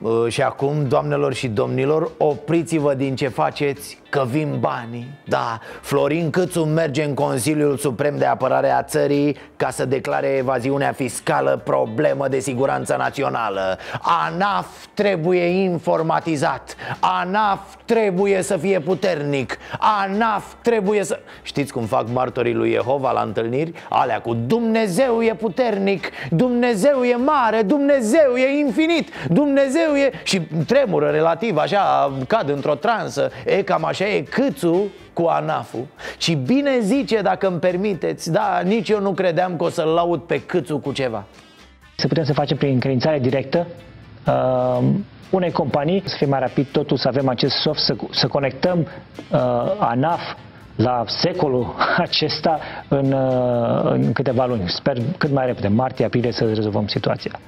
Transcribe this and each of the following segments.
Și acum, doamnelor și domnilor, opriți-vă din ce faceți, că vin banii. Da, Florin Câțu merge în Consiliul Suprem de Apărare a țării ca să declare evaziunea fiscală problemă de siguranță națională. ANAF trebuie informatizat, ANAF trebuie să fie puternic, ANAF trebuie să... Știți cum fac martorii lui Jehova la întâlniri? Alea cu Dumnezeu e puternic, Dumnezeu e mare, Dumnezeu e infinit, Dumnezeu e... Și tremură relativ, așa, cad într-o transă. E cam așa e Câțu cu ANAF-ul. Și bine zice, dacă îmi permiteți. Da, nici eu nu credeam că o să-l laud pe Câțu cu ceva. Să putem să facem prin încredințare directă unei companii, să fie mai rapid totul, să avem acest soft, să conectăm ANAF la secolul acesta în câteva luni. Sper cât mai repede, martie-aprilie, să rezolvăm situația.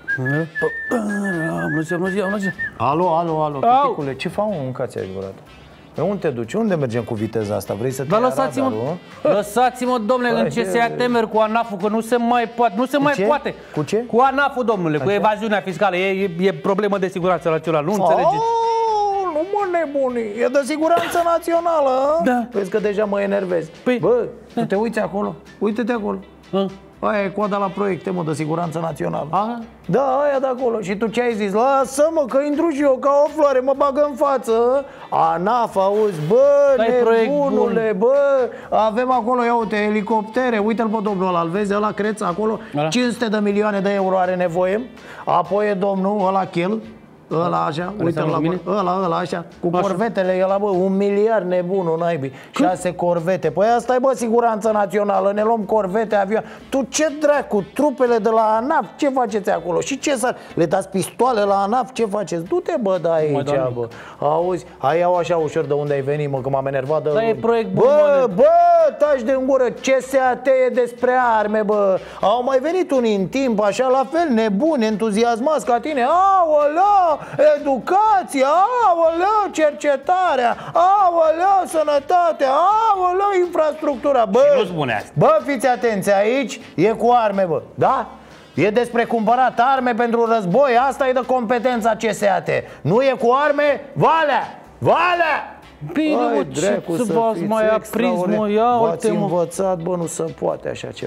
Alo, tăticule, ce fac, mâncați adevărat? Pe unde te duci? Unde mergem cu viteza asta? Vrei să te lăsați-mă, lăsați-mă, domnule, în CSAT merg cu ANAF-ul, că nu se mai poate, nu se mai poate. Cu ce? Cu ANAF-ul, domnule, cu evaziunea fiscală, e problemă de siguranță națională, nu înțelegeți? Nu mă nebuni, e de siguranță națională. Da. Vezi că deja mă enervezi. Bă, tu te uiți acolo, uite-te acolo. Aia e coada la proiecte, mă, de siguranță națională. Aha. Da, aia de acolo. Și tu ce ai zis? Lasă-mă că intru și eu ca o floare, mă bagă în față. ANAF, auzi, bă, nebunule, bă. Avem acolo, ia uite, elicoptere. Uite-l pe domnul ăla, îl vezi, ăla creț acolo. 500 de milioane de euro are nevoie. Apoi e domnul ăla Chel, ăla așa, uite-l la mine. Ăla așa, cu corvetele, ăla, bă, 1 miliard nebunul, naibii. 6 corvete. Păi asta e, bă, siguranță națională. Ne luăm corvete, avioane. Tu ce dracu, trupele de la ANAF, ce faceți acolo? Și ce să le dați pistoale la ANAF? Ce faceți? Du-te, bă, da aici, bă. Auzi, hai iau așa ușor de unde ai venit, mă, că m-am enervat de... Da, e proiect bun. Bă, taci de în gură. CSAT e despre arme, bă. Au mai venit unii în timp, așa, la fel, nebuni, entuziasmați ca tine. Aolea, educația, aoleu, cercetarea, aoleu, sănătatea, aoleu, infrastructura. Bă, nu spune asta. Bă, fiți atenți, aici e cu arme, bă, da? E despre cumpărat arme pentru război. Asta e de competența CSAT. Nu e cu arme, Valea! Bine, mă, ce să v-ați mai aprins, mă, ia uite, mă. V-ați învățat, bă, nu se poate așa ceva.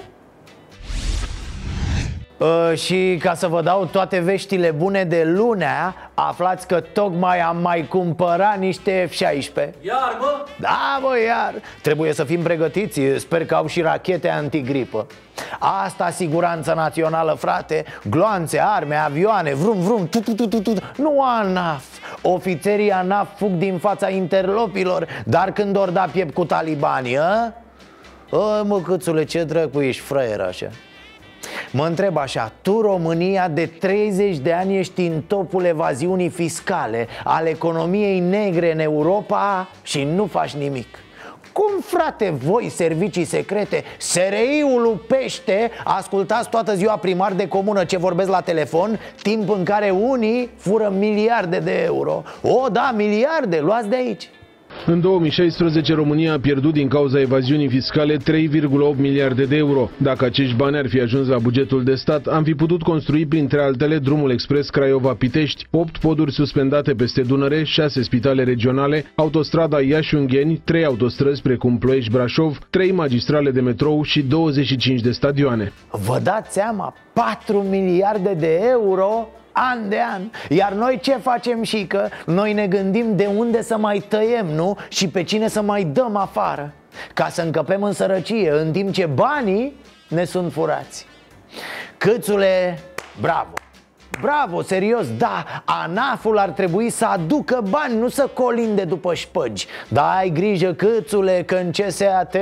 Și ca să vă dau toate veștile bune de lunea, aflați că tocmai am mai cumpărat niște F-16. Iar, mă? Da, bă, iar. Trebuie să fim pregătiți. Sper că au și rachete antigripă. Asta siguranță națională, frate. Gloanțe, arme, avioane, vrum, nu ANAF. Ofițerii ANAF fug din fața interlopilor, dar când ori da piept cu talibanii, mă, Câțule, ce dracu ești fraier așa? Mă întreb așa, tu, România, de 30 de ani ești în topul evaziunii fiscale, al economiei negre în Europa și nu faci nimic. Cum, frate, voi, servicii secrete, SRI-ul lupește, ascultați toată ziua primari de comună ce vorbesc la telefon, timp în care unii fură miliarde de euro. O, da, miliarde, luați de aici. În 2016, România a pierdut din cauza evaziunii fiscale 3,8 miliarde de euro. Dacă acești bani ar fi ajuns la bugetul de stat, am fi putut construi, printre altele, drumul expres Craiova-Pitești, 8 poduri suspendate peste Dunăre, 6 spitale regionale, autostrada Iași-Ungheni, 3 autostrăzi precum Ploiești-Brașov, 3 magistrale de metrou și 25 de stadioane. Vă dați seama? 4 miliarde de euro an de an. Iar noi ce facem, și că noi ne gândim de unde să mai tăiem, nu? Și pe cine să mai dăm afară, ca să încăpem în sărăcie, în timp ce banii ne sunt furați. Câțule, bravo! Bravo, serios, da, ANAF-ul ar trebui să aducă bani, nu să colinde după șpăgi. Dar ai grijă, Câțule, că în CSAT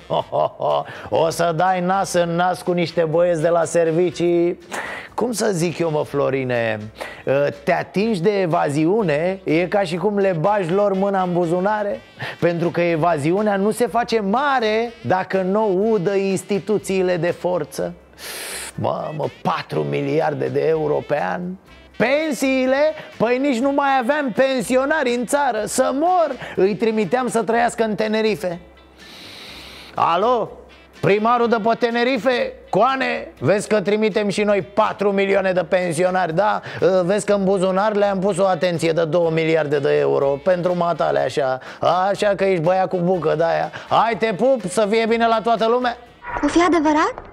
o să dai nas în nas cu niște băieți de la servicii. Cum să zic eu, mă, Florine, te atingi de evaziune, e ca și cum le bagi lor mâna în buzunare. Pentru că evaziunea nu se face mare dacă nu udă instituțiile de forță. Mamă, 4 miliarde de euro pe an. Pensiile? Păi nici nu mai aveam pensionari în țară. Să mor, îi trimiteam să trăiască în Tenerife. Alo? Primarul de pe Tenerife, Coane, vezi că trimitem și noi 4 milioane de pensionari, da? Vezi că în buzunar le-am pus o atenție de 2 miliarde de euro pentru matale, așa. Așa că ești băiat cu bucă de aia. Hai, te pup, să fie bine la toată lumea. O fi adevărat?